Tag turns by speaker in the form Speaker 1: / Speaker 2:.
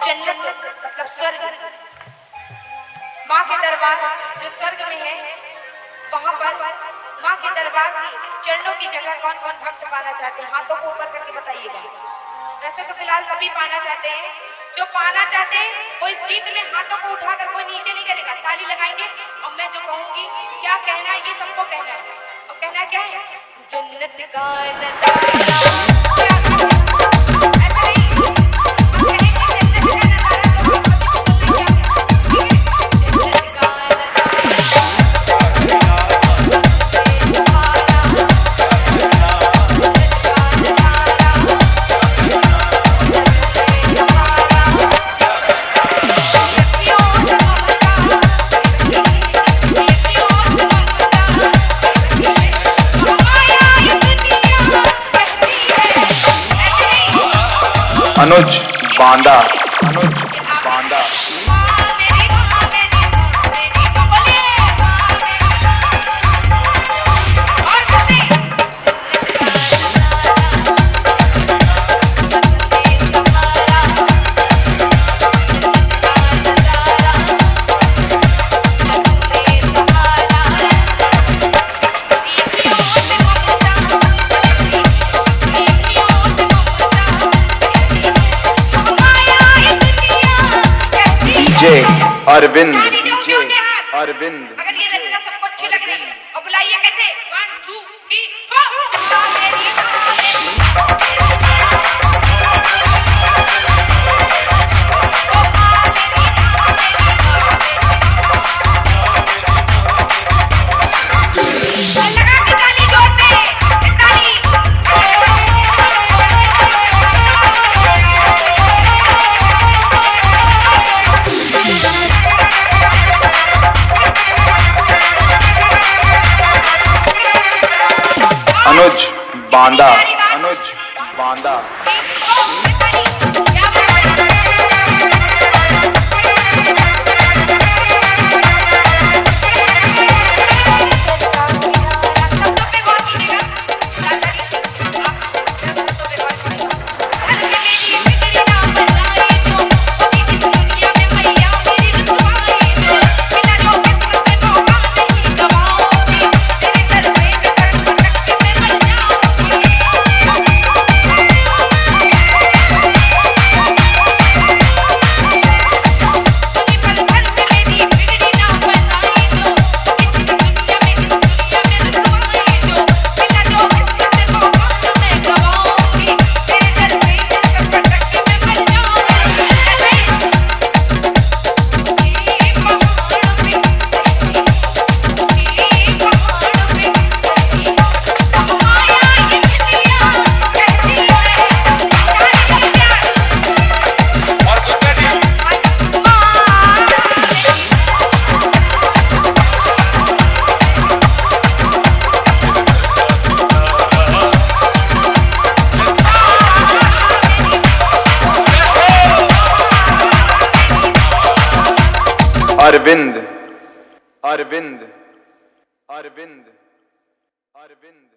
Speaker 1: जन्नत मतलब स्वर्ग, माँ के दरबार जो स्वर्ग में है, वहाँ पर माँ के दरबार की चरणों की जगह कौन कौन भक्त पाना चाहते हैं? हाथों को ऊपर करके बताइएगा। वैसे तो फिलहाल सभी पाना चाहते हैं, जो पाना चाहते हैं वो इस गीत में हाथों को उठाकर कोई नीचे नहीं करेगा, ताली लगाएंगे और मैं जो कहूंगी क्या कहना है ये सबको कहना है। और कहना क्या है? जन्नत का नजारा।
Speaker 2: अनुज बांदा, अनुज बांदा। अरविंद, अरविंद।
Speaker 1: अगर ये रचना सबको अच्छी लग रही है और बुलाइए कैसे? 1 2 3 4।
Speaker 2: अनुज बांदा, अनुज बांदा। अरविंद, अरविंद, अरविंद, अरविंद।